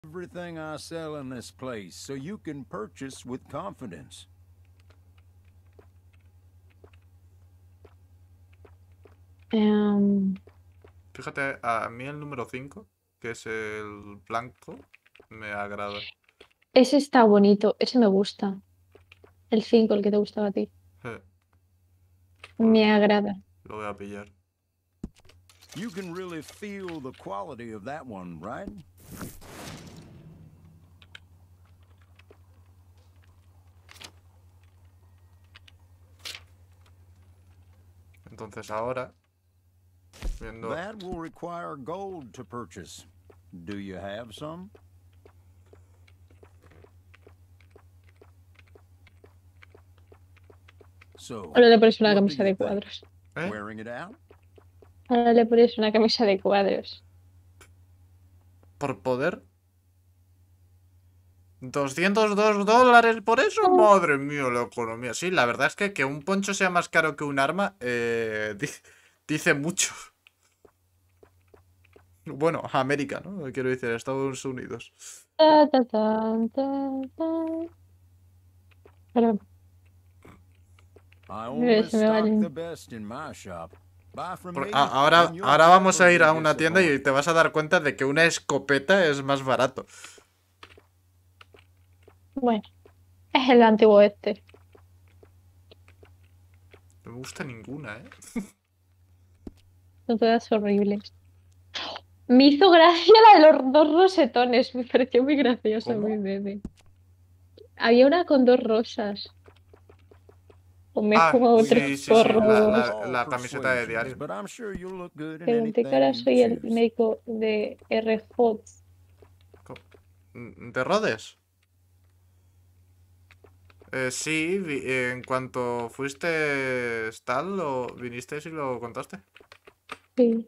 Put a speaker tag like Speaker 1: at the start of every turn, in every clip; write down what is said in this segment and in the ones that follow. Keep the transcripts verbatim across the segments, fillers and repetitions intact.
Speaker 1: Everything I sell in this place, so you can purchase with confidence.
Speaker 2: Em,
Speaker 3: Fíjate, a mí el número cinco, que es el blanco, me agrada.
Speaker 2: ese está bonito, ese me gusta. El cinco, el que te gustaba a ti.
Speaker 3: Eh,
Speaker 2: Me
Speaker 3: pues
Speaker 2: agrada.
Speaker 3: lo voy a pillar.
Speaker 1: You can really feel the quality of that one, right?
Speaker 3: Entonces ahora, viendo...
Speaker 1: That will require gold to purchase. Do you have some? So,
Speaker 2: Ahora le pones una
Speaker 1: what do
Speaker 2: camisa
Speaker 1: you
Speaker 2: de
Speaker 1: think?
Speaker 2: cuadros.
Speaker 3: ¿Eh?
Speaker 1: Wearing it out?
Speaker 2: Ahora le pones una camisa de cuadros.
Speaker 3: Por poder. ¿doscientos dos dólares por eso? Madre mía, la economía. Sí, la verdad es que que un poncho sea más caro que un arma, eh, di- dice mucho. Bueno, América, ¿no? Quiero decir, Estados Unidos.
Speaker 2: Ta, ta, ta, ta, ta. Perdón,
Speaker 1: I
Speaker 2: eh,
Speaker 1: only
Speaker 2: se me va
Speaker 1: stock the
Speaker 2: el...
Speaker 1: best in my shop. Buy from
Speaker 3: Por-
Speaker 1: me,
Speaker 3: a- ahora,
Speaker 1: and you'll
Speaker 3: ahora vamos a
Speaker 1: never
Speaker 3: ir
Speaker 1: be
Speaker 3: a una tienda y
Speaker 1: disappointed.
Speaker 3: te vas a dar cuenta de que una escopeta es más barato.
Speaker 2: Bueno, es el antiguo este.
Speaker 3: No me gusta ninguna, ¿eh?
Speaker 2: Son todas horribles. Me hizo gracia la de los dos rosetones. Me pareció muy gracioso,
Speaker 3: ¿Cómo?
Speaker 2: muy bebé. Había una con dos rosas. O me he
Speaker 3: Ah,
Speaker 2: fumado
Speaker 1: We
Speaker 2: tres
Speaker 1: have
Speaker 3: sí, sí, sí,
Speaker 1: some
Speaker 3: la,
Speaker 1: of
Speaker 2: porros.
Speaker 3: la,
Speaker 1: all
Speaker 3: la camiseta de
Speaker 1: persuasions,
Speaker 3: diario.
Speaker 1: but I'm sure you'll look good in
Speaker 2: Pregunté que
Speaker 1: anything
Speaker 2: ahora
Speaker 1: you
Speaker 2: soy el
Speaker 1: choose.
Speaker 2: médico de R J.
Speaker 3: Co- ¿De Rhodes? Eh, sí, vi- en cuanto fuiste tal, lo viniste y lo contaste.
Speaker 2: Sí.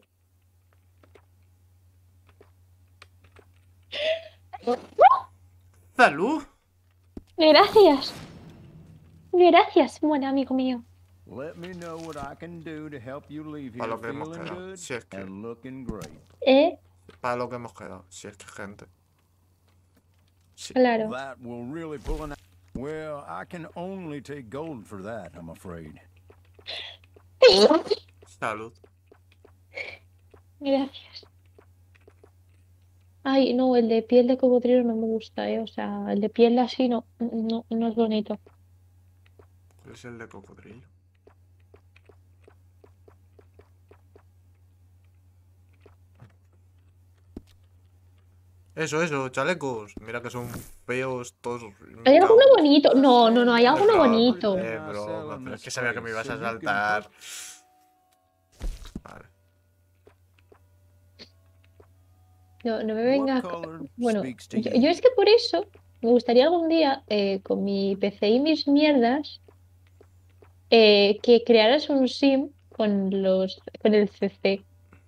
Speaker 3: ¡Salud!
Speaker 2: Gracias. Gracias, buen amigo mío.
Speaker 1: Let me know what I can do to help you leave
Speaker 3: Para
Speaker 1: here
Speaker 3: lo que hemos
Speaker 1: feeling
Speaker 3: quedado.
Speaker 1: good
Speaker 3: Si es que.
Speaker 1: and looking great.
Speaker 2: ¿Eh?
Speaker 3: Para lo que hemos quedado. Si es que gente. Sí.
Speaker 2: Claro.
Speaker 1: That will really pull an. Well, I can only take gold for that, I'm afraid.
Speaker 3: Salud.
Speaker 2: Gracias. Ay, no, el de piel de cocodrilo no me gusta, ¿eh? O sea, el de piel así no, no, no es bonito.
Speaker 3: ¿Cuál es el de cocodrilo? Eso, eso, chalecos. Mira que son feos todos. Me
Speaker 2: ¿Hay alguno
Speaker 3: cago.
Speaker 2: bonito?
Speaker 1: I
Speaker 2: No, no,
Speaker 1: said
Speaker 2: no, hay
Speaker 1: that
Speaker 3: Es
Speaker 2: alguno
Speaker 1: about
Speaker 3: broma,
Speaker 2: bonito.
Speaker 1: everything
Speaker 3: es
Speaker 1: I sell
Speaker 3: broma.
Speaker 1: in
Speaker 3: Pero es
Speaker 1: this
Speaker 3: que sabía que me
Speaker 1: place,
Speaker 3: ibas
Speaker 1: so
Speaker 3: a
Speaker 1: you can
Speaker 3: saltar. Vale.
Speaker 2: No, no me
Speaker 1: What
Speaker 2: venga.
Speaker 1: color
Speaker 2: Bueno,
Speaker 1: speaks to
Speaker 2: yo, yo
Speaker 1: you?
Speaker 2: es que por eso me gustaría algún día, eh, con mi P C y mis mierdas, eh, que crearas un sim con los, con el C C,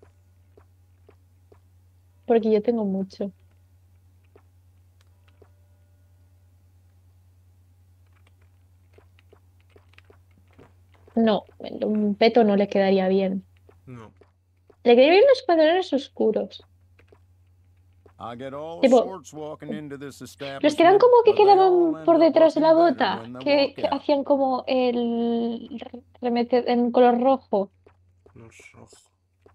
Speaker 2: porque yo tengo mucho. No, un peto no le quedaría bien.
Speaker 3: No.
Speaker 2: Le quedaría bien los pantalones oscuros.
Speaker 1: I get all
Speaker 2: Tipo,
Speaker 1: sorts walking into this
Speaker 2: los que eran
Speaker 1: establishment,
Speaker 2: como que
Speaker 1: but they all
Speaker 2: quedaban por
Speaker 1: end up
Speaker 2: detrás de la
Speaker 1: looking better
Speaker 2: bota,
Speaker 1: when they
Speaker 2: que,
Speaker 1: walk
Speaker 2: que
Speaker 1: out.
Speaker 2: hacían como el re- remete en color rojo.
Speaker 3: Los ojos.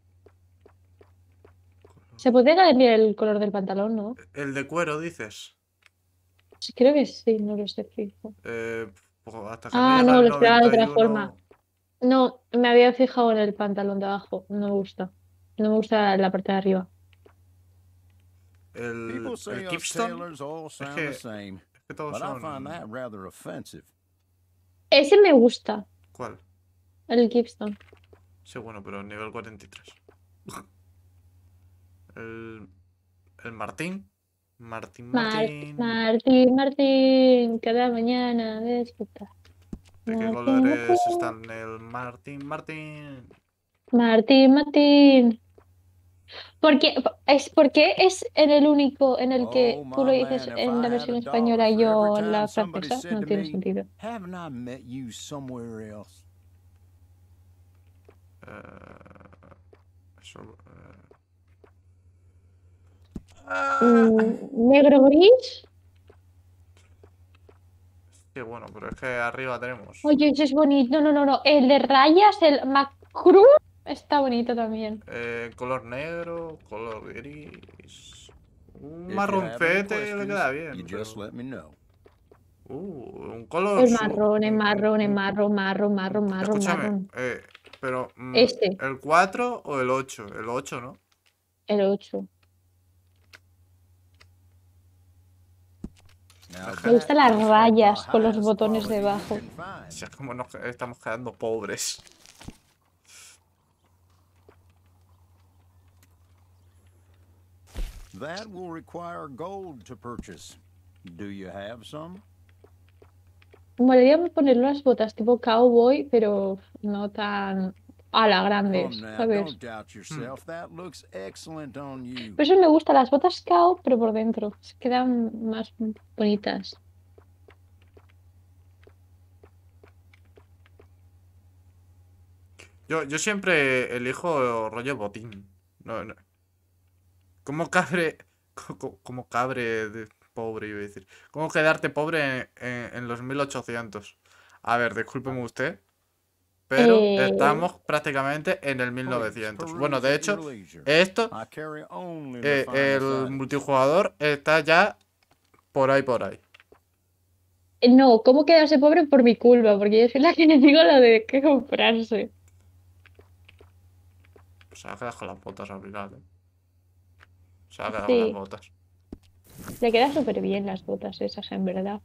Speaker 2: Se podría cambiar el color del pantalón, ¿no?
Speaker 3: El de cuero, dices.
Speaker 2: Sí, creo que sí, no lo sé fijo.
Speaker 3: Eh, pues hasta que no
Speaker 2: Ah,
Speaker 3: llega
Speaker 2: no,
Speaker 3: el
Speaker 2: lo esperaba de
Speaker 3: noventa y
Speaker 2: otra forma.
Speaker 3: uno.
Speaker 2: No, me había fijado en el pantalón de abajo. No me gusta. No me gusta la parte de arriba.
Speaker 3: El,
Speaker 1: People
Speaker 3: el
Speaker 1: say us
Speaker 3: Keepstone.
Speaker 1: tailors all
Speaker 3: Es
Speaker 1: sound
Speaker 3: que,
Speaker 1: the same,
Speaker 3: es que todos
Speaker 1: but I find that
Speaker 3: son.
Speaker 1: rather offensive.
Speaker 2: Ese me gusta,
Speaker 3: ¿Cuál?
Speaker 2: el Gibson.
Speaker 3: Sí, bueno, pero nivel cuarenta y tres. El, el Martín. Martín,
Speaker 2: Mart,
Speaker 3: Martín.
Speaker 2: Martín, Martín, cada mañana despertar.
Speaker 3: ¿De qué
Speaker 2: Martín, Martín,
Speaker 3: colores están el Martín, Martín?
Speaker 2: Martín, Martín. Porque, es porque es en el único en el
Speaker 1: Oh,
Speaker 2: que tú lo
Speaker 1: my
Speaker 2: dices
Speaker 1: man, if
Speaker 2: en
Speaker 1: I
Speaker 2: la
Speaker 1: had
Speaker 2: versión
Speaker 1: a dollar
Speaker 2: española y
Speaker 1: for every
Speaker 2: yo
Speaker 1: time
Speaker 2: la
Speaker 1: somebody
Speaker 2: francesa,
Speaker 1: said
Speaker 2: no
Speaker 1: to
Speaker 2: tiene
Speaker 1: me,
Speaker 2: sentido.
Speaker 1: haven't I met you somewhere else?
Speaker 3: Eh, eso. eh,
Speaker 2: Mm, negro gris.
Speaker 3: Sí, bueno, pero es que arriba tenemos.
Speaker 2: Oye, ese es bonito. No, no, no, no. El de rayas, el Macru, está bonito también.
Speaker 3: Eh, color negro, color gris. Un
Speaker 1: If you have any
Speaker 3: marroncete le queda
Speaker 1: questions,
Speaker 3: bien.
Speaker 1: you just
Speaker 3: pero-
Speaker 1: let me know.
Speaker 3: Uh, un color.
Speaker 2: El
Speaker 3: su-
Speaker 2: marrón, el
Speaker 3: un- un-
Speaker 2: marrón, el
Speaker 3: un-
Speaker 2: marrón, marrón, marrón, marrón,
Speaker 3: Escúchame,
Speaker 2: marrón.
Speaker 3: eh, pero. mm,
Speaker 2: Este,
Speaker 3: ¿el cuatro o el ocho? El ocho, ¿no?
Speaker 2: el ocho.
Speaker 1: Now
Speaker 3: Me
Speaker 2: Me
Speaker 1: that
Speaker 2: gustan las
Speaker 1: is of the
Speaker 2: rayas con los
Speaker 1: highest
Speaker 2: botones
Speaker 1: quality you
Speaker 2: debajo.
Speaker 1: can find.
Speaker 3: Si es como nos estamos quedando pobres.
Speaker 1: That will require gold to purchase. Do you have some?
Speaker 2: Molaría poner unas botas tipo cowboy, pero no tan a la grandes,
Speaker 1: Come now,
Speaker 2: ¿sabes?
Speaker 1: don't doubt yourself. That looks excellent on you.
Speaker 2: Por eso me gustan las botas cow, pero por dentro. Se quedan más bonitas.
Speaker 3: Yo, yo siempre elijo rollo botín. No, no. ¿Cómo cabre. co- Como cabre de pobre, iba a decir. ¿Cómo quedarte pobre en, en- en los mil ochocientos? A ver, discúlpeme usted. Pero
Speaker 2: Eh,
Speaker 3: estamos prácticamente en el mil novecientos. Bueno, de hecho, esto,
Speaker 1: I carry only
Speaker 3: eh,
Speaker 1: the finest
Speaker 3: el
Speaker 1: items.
Speaker 3: multijugador está ya por ahí, por ahí.
Speaker 2: no, ¿cómo quedarse pobre por mi culpa? Porque yo soy la que le digo lo de qué comprarse.
Speaker 3: Se va a quedar con las botas al final, ¿eh? Se va a quedar con las
Speaker 2: Sí,
Speaker 3: botas.
Speaker 2: le quedan súper bien las botas esas, en verdad.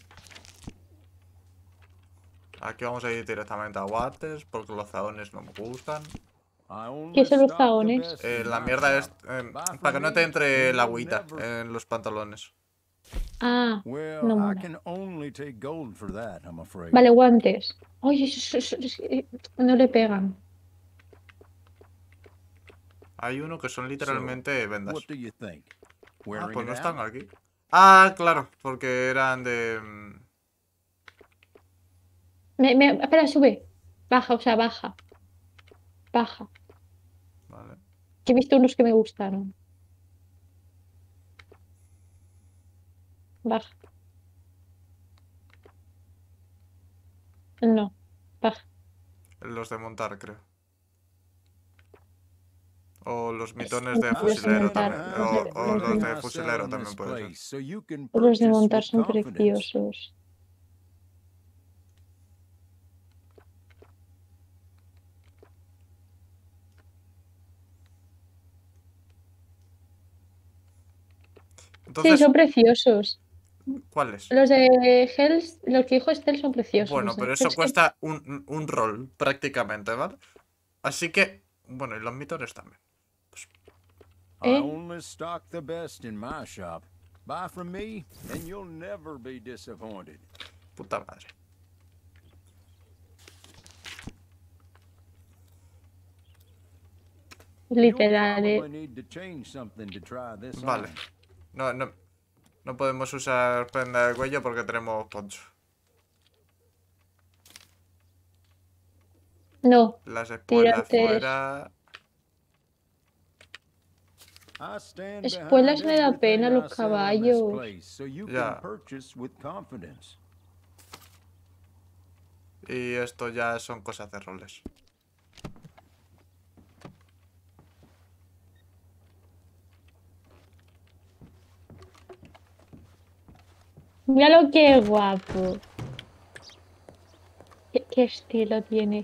Speaker 3: Aquí vamos a ir directamente a guantes porque los zahones no me gustan.
Speaker 1: I only
Speaker 2: ¿Qué son los
Speaker 1: stock the
Speaker 2: zahones?
Speaker 1: best
Speaker 3: Eh,
Speaker 1: in
Speaker 3: la
Speaker 1: my
Speaker 3: mierda es
Speaker 1: shop.
Speaker 3: eh,
Speaker 1: Buy
Speaker 3: para
Speaker 1: from
Speaker 3: que no
Speaker 1: me
Speaker 3: te entre
Speaker 1: and
Speaker 3: la
Speaker 1: you'll
Speaker 3: agüita
Speaker 1: never-
Speaker 3: en los pantalones.
Speaker 2: Ah,
Speaker 1: Well,
Speaker 2: no
Speaker 1: I
Speaker 2: mola.
Speaker 1: can only take gold for that, I'm afraid.
Speaker 2: Vale, guantes. Oye, eso- eso- eso- eh, no le pegan.
Speaker 3: Hay uno que son
Speaker 1: So,
Speaker 3: literalmente vendas.
Speaker 1: what do you think?
Speaker 3: Ah,
Speaker 1: Wearing
Speaker 3: pues
Speaker 1: it
Speaker 3: no
Speaker 1: out?
Speaker 3: están aquí. Ah, claro, porque eran de... mm,
Speaker 2: Me, me- espera, sube. Baja, o sea, baja. Baja.
Speaker 3: Vale.
Speaker 2: Que he visto unos que me gustaron. Baja. No, baja.
Speaker 3: Los de montar, creo. O los mitones de
Speaker 2: Los de
Speaker 3: fusilero
Speaker 2: montar,
Speaker 3: también.
Speaker 2: los
Speaker 3: O,
Speaker 2: de-
Speaker 3: o
Speaker 2: los
Speaker 3: los
Speaker 2: de-
Speaker 3: de fusilero también puede ser.
Speaker 1: So you can
Speaker 2: Los de
Speaker 1: purchase
Speaker 2: montar
Speaker 1: with
Speaker 2: son
Speaker 1: confidence.
Speaker 2: preciosos. Sí,
Speaker 3: Entonces,
Speaker 2: son preciosos.
Speaker 3: ¿cuáles?
Speaker 2: Los de Hells, los que dijo Estel son preciosos.
Speaker 3: Bueno,
Speaker 2: ¿eh?
Speaker 3: pero
Speaker 2: Pero
Speaker 3: eso
Speaker 2: es que-
Speaker 3: cuesta un, un rol, prácticamente, ¿vale? Así que, bueno, y los mitones también.
Speaker 1: I
Speaker 2: ¿Eh?
Speaker 1: only stock the best in my shop. Buy from me and you'll never be disappointed.
Speaker 3: Puta madre.
Speaker 2: Literal,
Speaker 1: You'll
Speaker 2: eh.
Speaker 1: probably need to change something to try this
Speaker 3: Vale.
Speaker 1: on.
Speaker 3: No, no, no podemos usar prenda de cuello porque tenemos poncho.
Speaker 2: No,
Speaker 3: Las espuelas
Speaker 2: Tirantes.
Speaker 3: fuera.
Speaker 1: I stand
Speaker 2: Espuelas
Speaker 1: behind
Speaker 2: me da pena
Speaker 1: everything I
Speaker 2: los
Speaker 1: sell in this
Speaker 2: caballos.
Speaker 1: place, so you
Speaker 3: Ya.
Speaker 1: can purchase with confidence.
Speaker 3: Y esto ya son cosas de roles.
Speaker 2: mira lo que es guapo. ¿Qué, qué estilo tiene?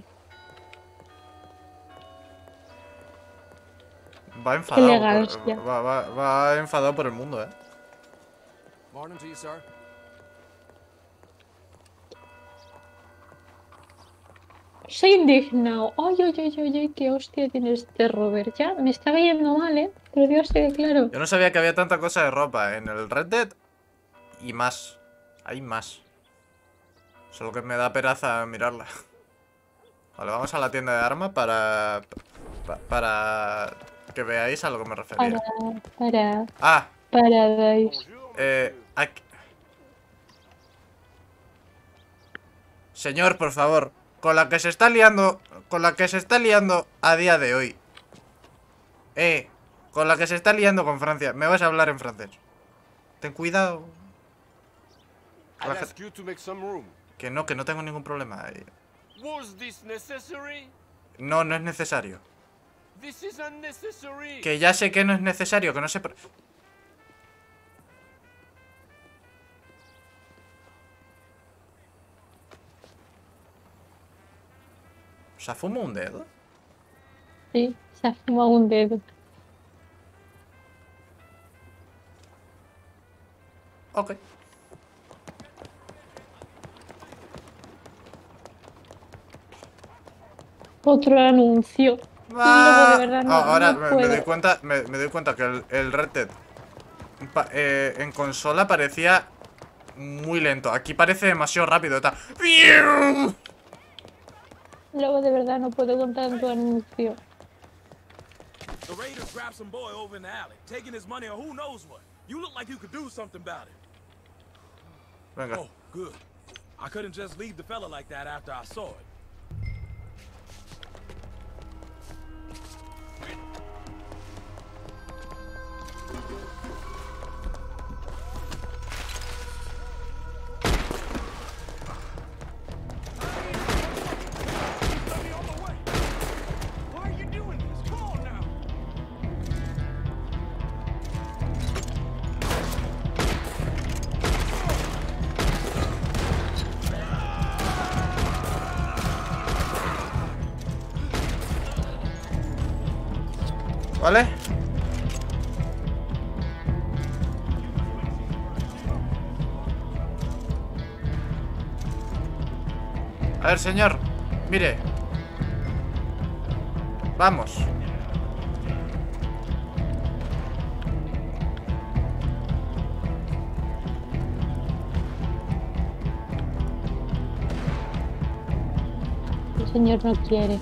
Speaker 3: Va enfadado. por-
Speaker 2: elegancia.
Speaker 3: va, va- va enfadado por el mundo, eh.
Speaker 4: Morning to you, sir.
Speaker 2: Soy indignado. Ay, ay, ay, ay, ay, qué hostia tiene este Robert. Ya me está yendo mal, ¿eh? Pero Dios, sí, claro.
Speaker 3: Yo no sabía que había tanta cosa de ropa en el Red Dead. Y más. Hay más. Solo que me da peraza mirarla. Vale, vamos a la tienda de armas para... pa- Para que veáis a lo que me refería.
Speaker 2: Para, para,
Speaker 3: Ah,
Speaker 2: Paradise.
Speaker 3: eh... aquí- Señor, por favor. Con la que se está liando... Con la que se está liando a día de hoy. Eh... Con la que se está liando con Francia. Me vas a hablar en francés. Ten cuidado.
Speaker 4: I'd ask you to make some room.
Speaker 3: Que no, que no tengo ningún problema.
Speaker 4: Was this necessary?
Speaker 3: No, no es necesario.
Speaker 4: This is unnecessary.
Speaker 3: Que ya sé que no es necesario, que no sé... ¿Se ha fumado un dedo?
Speaker 2: Sí, se ha fumado un dedo.
Speaker 3: Ok.
Speaker 2: Otro anuncio.
Speaker 3: Ah,
Speaker 2: de verdad, no-
Speaker 3: ah, ahora
Speaker 2: no
Speaker 3: me, me
Speaker 2: puedo.
Speaker 3: doy cuenta, me, me doy cuenta que el, el Red Dead pa- eh, en consola parecía muy lento. Aquí parece demasiado rápido. Está...
Speaker 2: Luego de verdad no puedo con tanto anuncio.
Speaker 5: The raiders grabbed some boy over in the alley, taking his money or who knows what. You look like you could do something about it.
Speaker 3: Venga.
Speaker 5: Oh, good. I couldn't just leave the fella like that after I saw it.
Speaker 3: ¿Vale? A ver, señor. Mire. Vamos.
Speaker 2: El señor no quiere.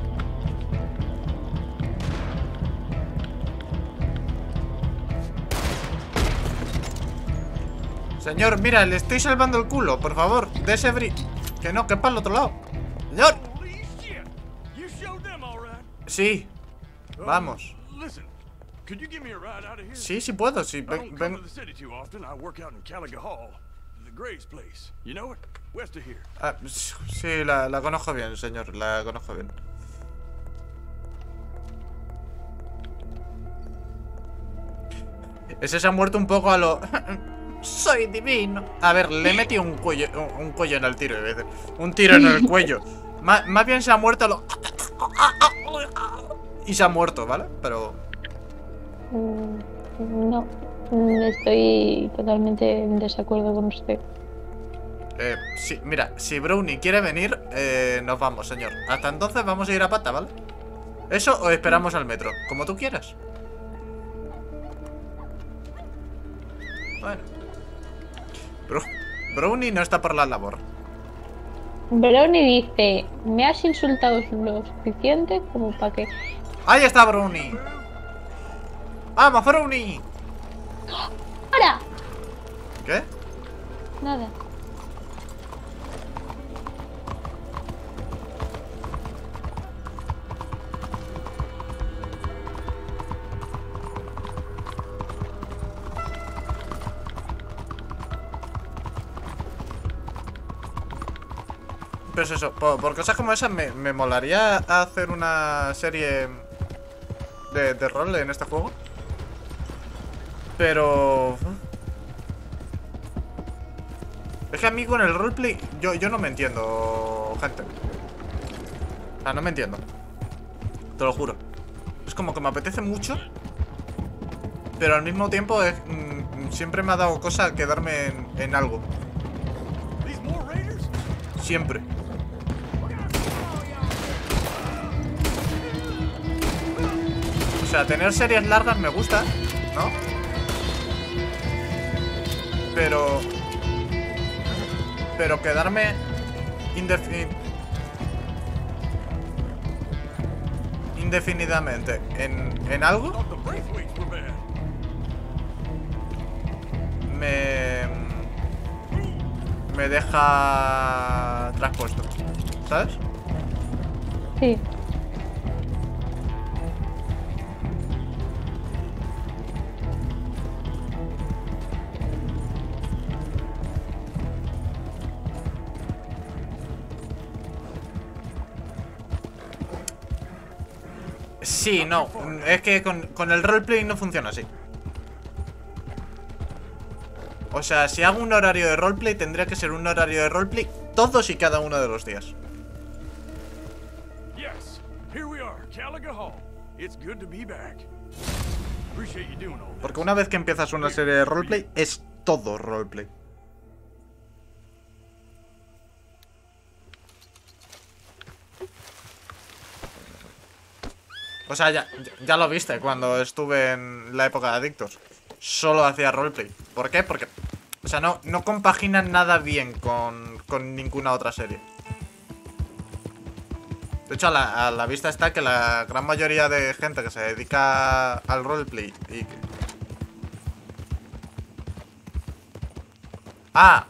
Speaker 3: Señor, mira, le estoy salvando el culo. Por favor, de ese bri... Que no, que es para el otro lado. Señor.
Speaker 5: Holy shit! You showed them all right.
Speaker 3: Sí. Vamos.
Speaker 5: Listen, could you give me a ride out of here?
Speaker 3: Sí, sí puedo. Sí,
Speaker 5: I
Speaker 3: ven,
Speaker 5: don't come
Speaker 3: ven.
Speaker 5: to the city too often. I work out in Caliga Hall, the Gray's place. You know it? West of here.
Speaker 3: Ah, sí, la, la conozco bien, señor. La conozco bien. Ese se ha muerto un poco a lo... Soy divino. A ver, le he metido un cuello, un, un cuello en el tiro. Un tiro en el cuello. Má, más bien se ha muerto a lo... Y se ha muerto, ¿vale? Pero...
Speaker 2: Mm, no, mm, estoy totalmente en desacuerdo con usted.
Speaker 3: Eh, sí, mira, si Brownie quiere venir, eh, nos vamos, señor. Hasta entonces vamos a ir a pata, ¿vale? Eso o esperamos al metro, como tú quieras. Bueno. Bro, Brownie no está por la labor.
Speaker 2: Brownie dice, me has insultado lo suficiente como para que...
Speaker 3: ¡Ahí está Brownie! ¡Vamos, Brownie!
Speaker 2: ¡Ahora!
Speaker 3: ¿Qué?
Speaker 2: Nada.
Speaker 3: Pues eso, por, por cosas como esas me, me molaría hacer una serie de, de rol en este juego. Pero... Es que a mí con el roleplay yo, yo no me entiendo, gente. O sea, no me entiendo. Te lo juro. Es como que me apetece mucho, pero al mismo tiempo es, mm, siempre me ha dado cosa quedarme en, en algo.
Speaker 5: These more raiders?
Speaker 3: Siempre. O sea, tener series largas me gusta, ¿no? Pero... Pero quedarme indefi- indefinidamente en, en algo
Speaker 5: Thought the Braithwaites were bad.
Speaker 3: me... Me deja traspuesto, ¿sabes?
Speaker 2: Sí.
Speaker 3: Sí, no. Es que con, con el roleplay no funciona así. O sea, si hago un horario de roleplay, tendría que ser un horario de roleplay todos y cada uno de los días.
Speaker 5: Yes, here we are, Caliga Hall. It's good to be back. Appreciate you doing all this.
Speaker 3: Porque una vez que empiezas una serie de roleplay, es todo roleplay. O sea, ya, ya lo viste cuando estuve en la época de Adictos. Solo hacía roleplay. ¿Por qué? Porque, o sea, no, no compaginan nada bien con, con ninguna otra serie. De hecho, a la, a la vista está que la gran mayoría de gente que se dedica al roleplay y que... ¡Ah!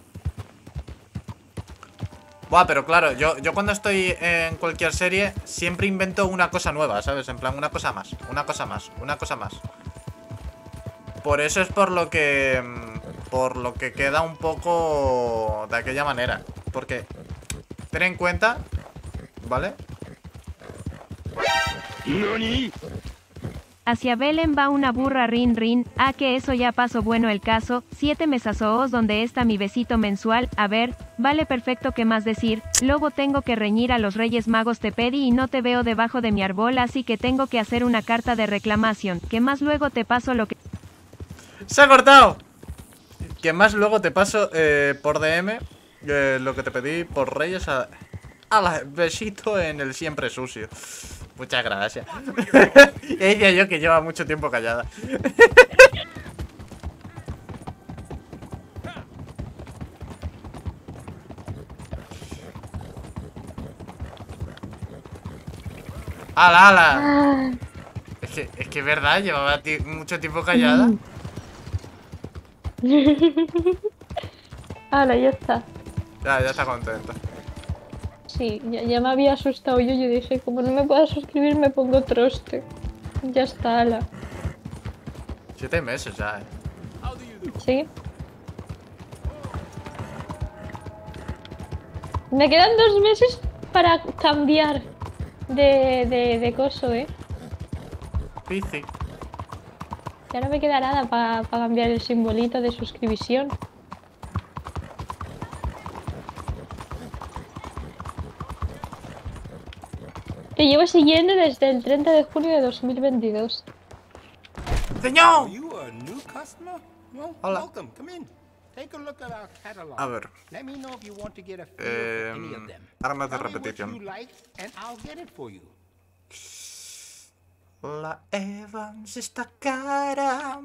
Speaker 3: Buah, pero claro, yo, yo cuando estoy en cualquier serie siempre invento una cosa nueva, ¿sabes? En plan, una cosa más, una cosa más, una cosa más. Por eso es por lo que... Por lo que queda un poco de aquella manera. Porque, ten en cuenta, ¿vale?
Speaker 5: ¿Nani?
Speaker 6: Hacia Belén va una burra rin rin, ah que eso ya pasó bueno el caso, siete mesazoos donde está mi besito mensual, a ver, vale perfecto qué más decir, luego tengo que reñir a los Reyes Magos te pedí y no te veo debajo de mi árbol así que tengo que hacer una carta de reclamación, que más luego te paso lo que...
Speaker 3: ¡Se ha cortado! Que más luego te paso eh, por D M eh, lo que te pedí por Reyes a... a la besito en el siempre sucio. Muchas gracias. Ya decía yo que lleva mucho tiempo callada. ¡Hala, hala!
Speaker 2: Ah,
Speaker 3: Es que, es que es verdad, llevaba ti- mucho tiempo callada.
Speaker 2: Ahora ya está.
Speaker 3: Ya, ya está contenta.
Speaker 2: Sí, ya, ya me había asustado yo. Yo dije, como no me puedo suscribir, me pongo troste. Ya está, ala.
Speaker 3: Siete meses ya, eh.
Speaker 5: How do you do?
Speaker 2: Sí. Me quedan dos meses para cambiar de, de, de coso, ¿eh?
Speaker 3: Pici.
Speaker 2: Ya no me queda nada para cambiar el simbolito de suscripción. Te llevo siguiendo desde el treinta de junio de dos mil veintidós.
Speaker 3: ¡Señor!
Speaker 4: Are you a new customer? Well,
Speaker 3: Hola.
Speaker 4: welcome. Come in. Take a look at our catalog.
Speaker 3: A ver.
Speaker 4: Let me know if you want to get a feel
Speaker 3: Eh,
Speaker 4: for any of them.
Speaker 3: armas de
Speaker 4: Tell me what
Speaker 3: repetición.
Speaker 4: you like, and I'll get it for you.
Speaker 3: La Evans está cara.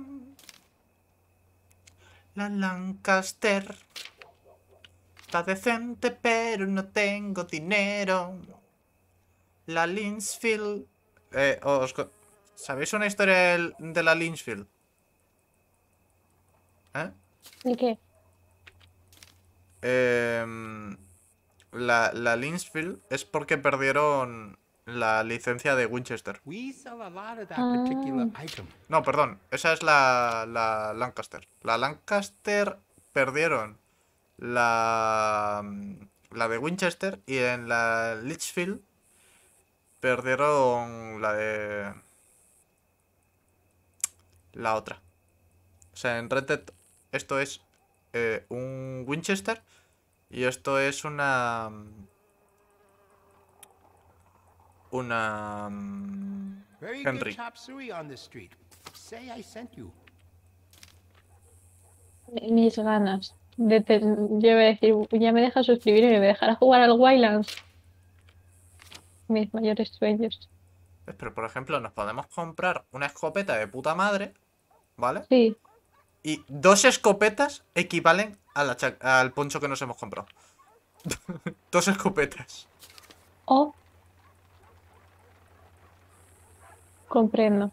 Speaker 3: La Lancaster está decente, pero no tengo dinero. La Lynchfield. Eh, os co- ¿Sabéis una historia del- de la Lynchfield? ¿Eh?
Speaker 2: ¿Y qué?
Speaker 3: Em, la, la Lynchfield es porque perdieron la licencia de Winchester.
Speaker 4: We sell a lot of that
Speaker 2: Ah.
Speaker 4: particular item.
Speaker 3: No, perdón, esa es la, la Lancaster. La Lancaster perdieron la, la de Winchester y en la Litchfield perdieron la de... la otra. O sea, en Red Dead esto es eh, un Winchester y esto es una... una...
Speaker 4: Very
Speaker 3: Henry.
Speaker 4: good chop suey on the street. Say I sent you.
Speaker 2: Mis ganas. De te- Yo iba a decir, ya me deja suscribir y me dejará jugar al Wildlands. Mis mayores sueños.
Speaker 3: Pero por ejemplo nos podemos comprar una escopeta de puta madre, ¿vale?
Speaker 2: Sí.
Speaker 3: Y dos escopetas equivalen a la cha- al poncho que nos hemos comprado. Dos escopetas.
Speaker 2: Oh. Comprendo.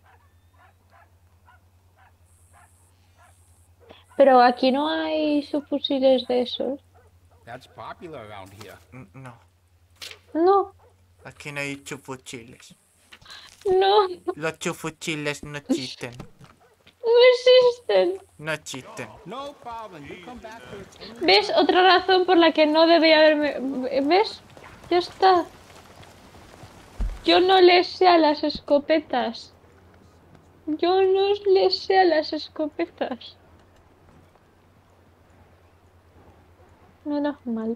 Speaker 2: Pero aquí no hay subfusiles de esos.
Speaker 4: That's popular around here.
Speaker 3: N- No,
Speaker 2: No,
Speaker 3: aquí no hay chufuchiles.
Speaker 2: no,
Speaker 3: Los chufuchiles no existen.
Speaker 2: no existen.
Speaker 3: No existen.
Speaker 4: No problem. You come back to it any
Speaker 2: ¿Ves? Otra razón por la que no debía haberme... ¿Ves? Ya está. Yo no le sé a las escopetas. Yo no le sé a las escopetas. Menos mal.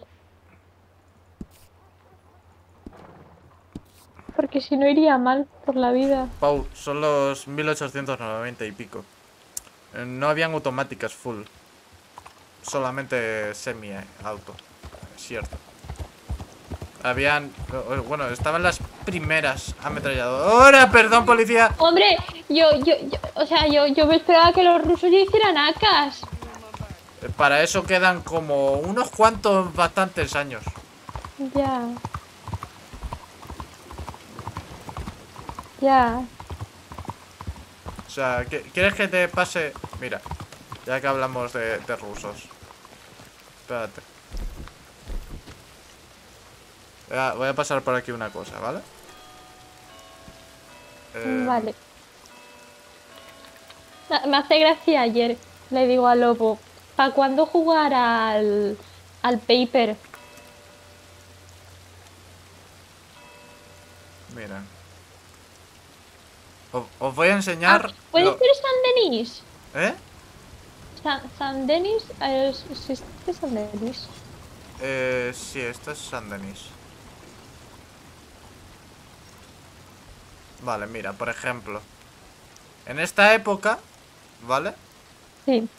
Speaker 2: Porque si no iría mal por la vida.
Speaker 3: Pau, son los mil ochocientos noventa y pico. Eh, No habían automáticas full. Solamente semi-auto. Cierto. Habían... Bueno, estaban las primeras ametralladoras. ¡Perdón, policía!
Speaker 2: Hombre, yo, yo, yo, o sea, yo, yo me esperaba que los rusos ya hicieran acas.
Speaker 3: Eh, Para eso quedan como unos cuantos bastantes años.
Speaker 2: Ya. Ya.
Speaker 3: O sea, ¿qui- ¿quieres que te pase? Mira, ya que hablamos de, de rusos. Espérate. Voy a, voy a pasar por aquí una cosa, ¿vale? Eh,
Speaker 2: Vale. Na- Me hace gracia ayer. Le digo a Lobo, ¿para cuándo jugar al, al Paper?
Speaker 3: Mira. Os, os voy a enseñar...
Speaker 2: Ah, ¿puede
Speaker 3: lo-
Speaker 2: ser San Denis?
Speaker 3: ¿Eh?
Speaker 2: San, San Denis, eh, ¿existe San Denis?
Speaker 3: Eh, sí, esto es San Denis. Vale, mira, por ejemplo. En esta época, ¿vale?
Speaker 2: Sí.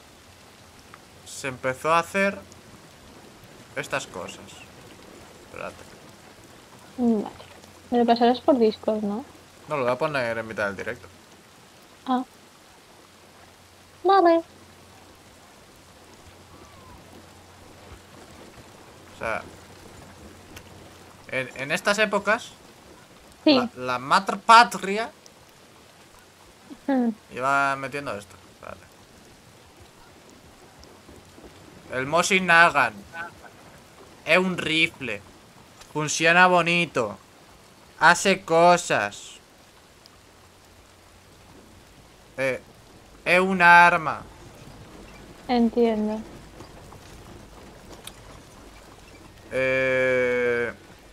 Speaker 3: Se empezó a hacer estas cosas. Espérate.
Speaker 2: Mm, Vale. Me lo pasarás por Discord, ¿no?
Speaker 3: No, lo voy a poner en mitad del directo.
Speaker 2: Ah. Vale.
Speaker 3: O sea, en, en estas épocas,
Speaker 2: Sí.
Speaker 3: la, la Madre Patria
Speaker 2: Mm.
Speaker 3: iba metiendo esto. Vale. El Mosin Nagant es un rifle. Funciona bonito. Hace cosas. Eh, es un arma.
Speaker 2: Entiendo.
Speaker 3: Eh...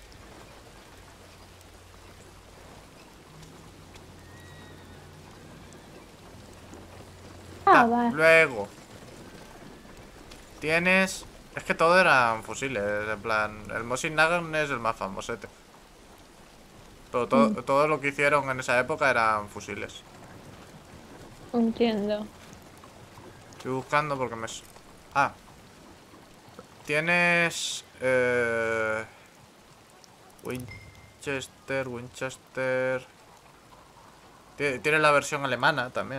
Speaker 2: Ah,
Speaker 3: ta-
Speaker 2: vale.
Speaker 3: Luego tienes... Es que todo eran fusiles. En plan, el Mosin Nagant es el más famosete. Pero to-
Speaker 2: Mm.
Speaker 3: todo lo que hicieron en esa época eran fusiles.
Speaker 2: Entiendo.
Speaker 3: Estoy buscando porque me... s- Ah. Tienes... Eh... Winchester, Winchester... Tie- Tienes la versión alemana también.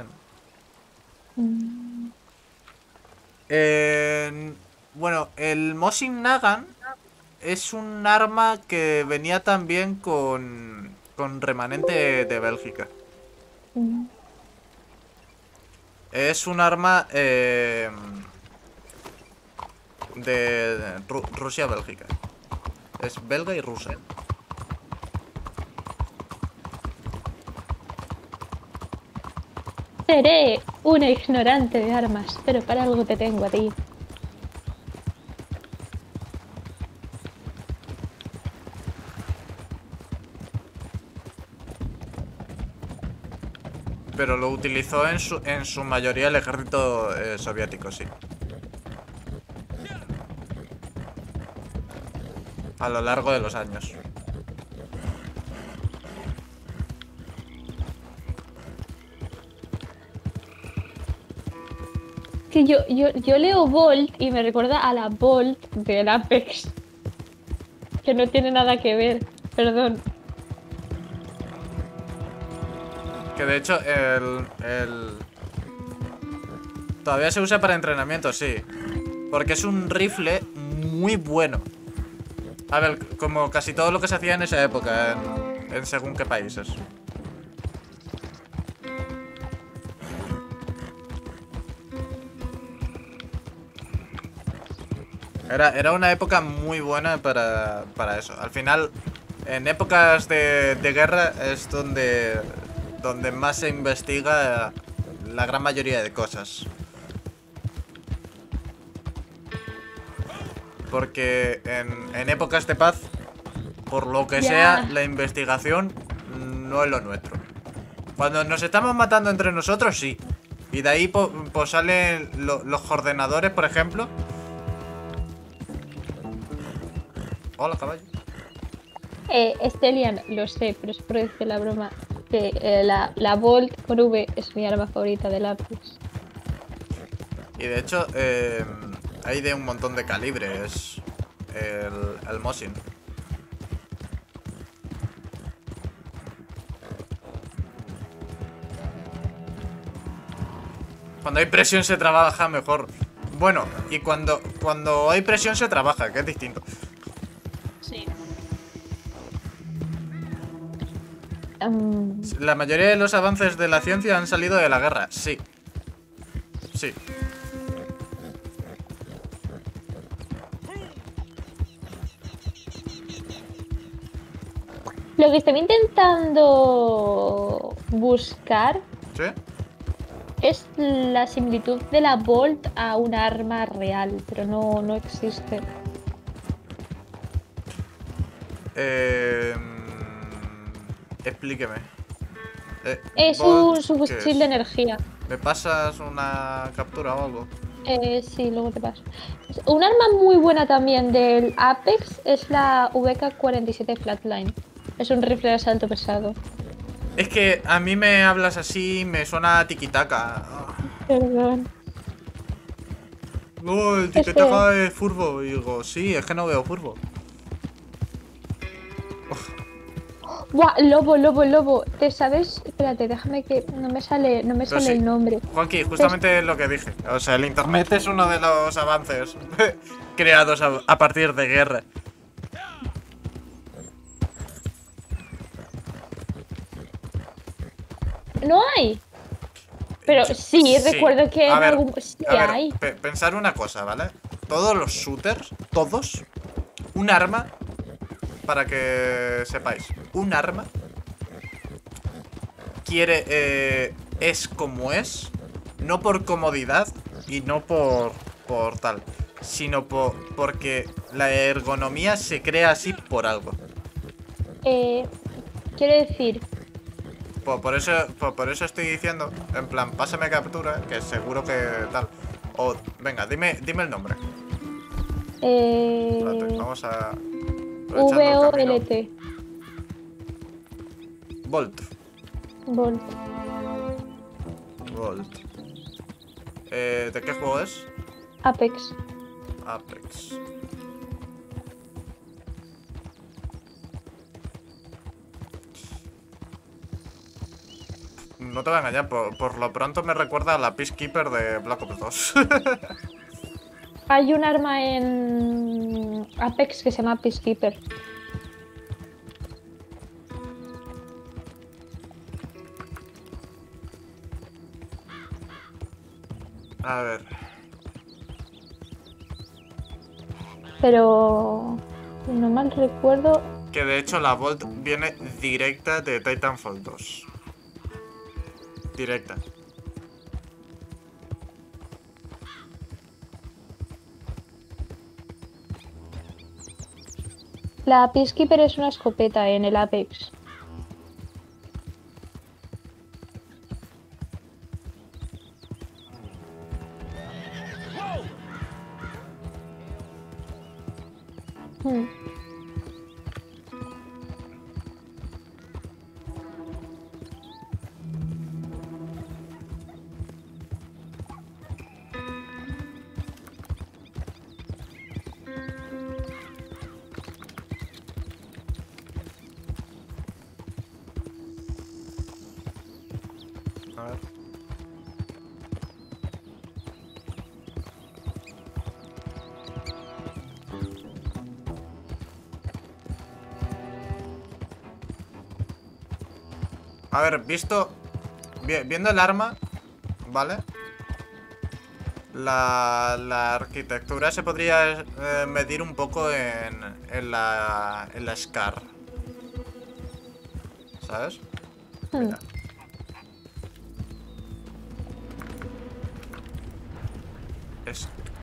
Speaker 2: Mm.
Speaker 3: Eh, bueno, el Mosin Nagant es un arma que venía también con... Con remanente de Bélgica.
Speaker 2: Mm.
Speaker 3: Es un arma eh, de Ru- Rusia-Bélgica. Es belga y rusa.
Speaker 2: Seré una ignorante de armas, pero para algo te tengo a ti.
Speaker 3: Pero lo utilizó en su, en su mayoría el ejército eh, soviético, sí. A lo largo de los años.
Speaker 2: Que yo, yo, yo leo Bolt y me recuerda a la Bolt del Apex. Que no tiene nada que ver, perdón.
Speaker 3: Que de hecho el, el... Todavía se usa para entrenamiento, sí. Porque es un rifle muy bueno. A ver, como casi todo lo que se hacía en esa época, en, en según qué países. Era, era una época muy buena para, para eso. Al final, en épocas de, de guerra es donde, donde más se investiga la gran mayoría de cosas. Porque en, en épocas de paz por lo que
Speaker 2: Ya.
Speaker 3: sea, la investigación no es lo nuestro. Cuando nos estamos matando entre nosotros, sí. Y de ahí pues, pues salen lo, los ordenadores, por ejemplo. Hola, caballo.
Speaker 2: Eh, Stelian, lo sé, pero es por decir la broma. Que eh, la, la Bolt con V es mi arma favorita de lápiz.
Speaker 3: Y de hecho, eh, hay de un montón de calibres el, el Mosin. Cuando hay presión se trabaja mejor. Bueno, y cuando, cuando hay presión se trabaja, que es distinto.
Speaker 2: Sí. Um,
Speaker 3: La mayoría de los avances de la ciencia han salido de la guerra, sí. Sí.
Speaker 2: lo que estoy intentando buscar
Speaker 3: ¿Sí?
Speaker 2: es la similitud de la Bolt a un arma real, pero no, no existe.
Speaker 3: Eh, explíqueme. Eh,
Speaker 2: Es
Speaker 3: Bolt,
Speaker 2: un subfusil
Speaker 3: ¿qué es?
Speaker 2: de energía.
Speaker 3: ¿Me pasas una captura o algo?
Speaker 2: Eh, sí, luego te paso. Un arma muy buena también del Apex es la V K cuarenta y siete Flatline. Es un rifle de asalto pesado.
Speaker 3: Es que a mí me hablas así, me suena a tiquitaca.
Speaker 2: Perdón.
Speaker 3: No, el
Speaker 2: Es
Speaker 3: tiquitaca es furbo. Y digo, sí, es que no veo furbo.
Speaker 2: Buah, lobo, lobo, lobo. ¿Te sabes? Espérate, déjame que no me sale, no me
Speaker 3: Pero
Speaker 2: sale
Speaker 3: sí.
Speaker 2: el nombre.
Speaker 3: Juanqui, justamente lo que dije. O sea, el internet es uno de los avances creados a, a partir de guerra.
Speaker 2: No hay. Pero sí, recuerdo que
Speaker 3: A
Speaker 2: en
Speaker 3: ver,
Speaker 2: algún sí
Speaker 3: a ver,
Speaker 2: hay.
Speaker 3: pe- pensar una cosa, ¿vale? Todos los shooters, todos, un arma, para que sepáis, un arma quiere, eh, es como es, no por comodidad y no por, por tal, sino por, porque la ergonomía se crea así por algo.
Speaker 2: Eh, quiero decir,
Speaker 3: Por, por eso, por, por eso estoy diciendo, en plan, pásame captura, que seguro que tal. O, venga, dime, dime el nombre.
Speaker 2: eh,
Speaker 3: Espérate, vamos a... aprovechando
Speaker 2: V
Speaker 3: el
Speaker 2: O
Speaker 3: camino.
Speaker 2: L T.
Speaker 3: Volt.
Speaker 2: Volt.
Speaker 3: Volt. Eh, ¿de qué juego es?
Speaker 2: Apex.
Speaker 3: Apex. No te voy a engañar, por, por lo pronto me recuerda a la Peacekeeper de Black Ops dos.
Speaker 2: Hay un arma en Apex que se llama Peacekeeper.
Speaker 3: A ver.
Speaker 2: Pero no mal recuerdo.
Speaker 3: Que de hecho la Volt viene directa de Titanfall dos. Directa.
Speaker 2: La Peacekeeper es una escopeta en el Apex. Hmm.
Speaker 3: A ver. A ver, visto... vi- Viendo el arma, ¿vale? La, la arquitectura se podría eh, medir un poco en, en la, en la SCAR. ¿Sabes?
Speaker 2: Hmm.
Speaker 3: Mira.